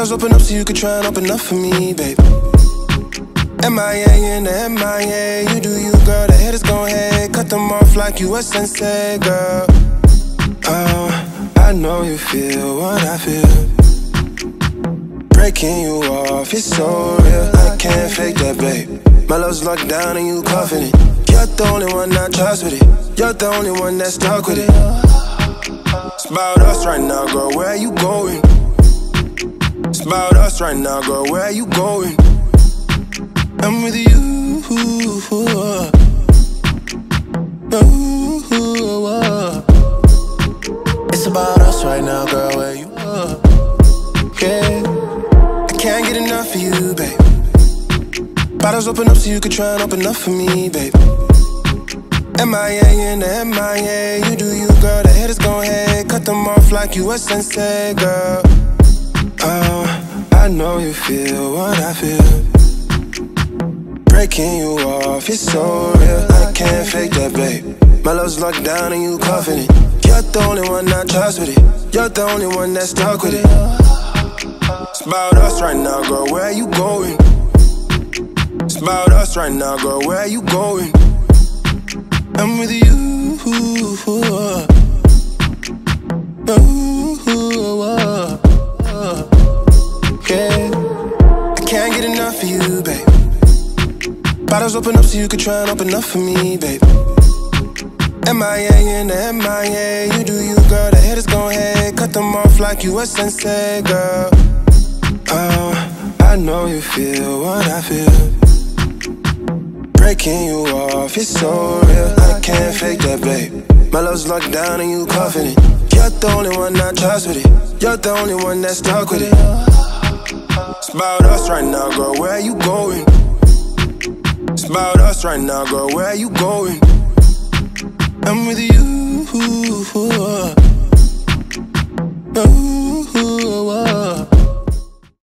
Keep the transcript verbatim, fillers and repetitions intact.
Bottles open up so you could try and open up for me, babe. M I A in the M I A, you do you, girl, the haters gon' hate. Cut them off like you a sensei, girl. Oh, I know you feel what I feel. Breaking you off, it's so real, I can't fake that, babe. My love's locked down and you confident. You're the only one I trust with it. You're the only one that's stuck with it. It's about us right now, girl, where are you going? It's about us right now, girl, where are you going? I'm with you. It's about us right now, girl, where you are? Yeah, I can't get enough of you, babe. Bottles open up so you could try and open up for me, babe. M I A in the M I A, you do you, girl, the haters gon' hate. Cut them off like you a sensei, girl. Oh, I know you feel what I feel. Breaking you off, it's so real, I can't fake that, babe. My love's locked down and you confident. You're the only one I trust with it. You're the only one that's stuck with it. It's about us right now, girl, where are you going? It's about us right now, girl, where are you going? I'm with you. Yeah, I can't get enough of you, babe. Bottles open up so you could try and open up for me, babe. M I A in the M I A, you do you, girl, the haters gon' hate. Cut them off like you a sensei, girl. Oh, I know you feel what I feel. Breaking you off, it's so real, I can't fake that, babe. My love's locked down and you confident. You're the only one I trust with it. You're the only one that's stuck with it. It's about us right now, girl, where are you going? It's about us right now, girl, where are you going? I'm with you.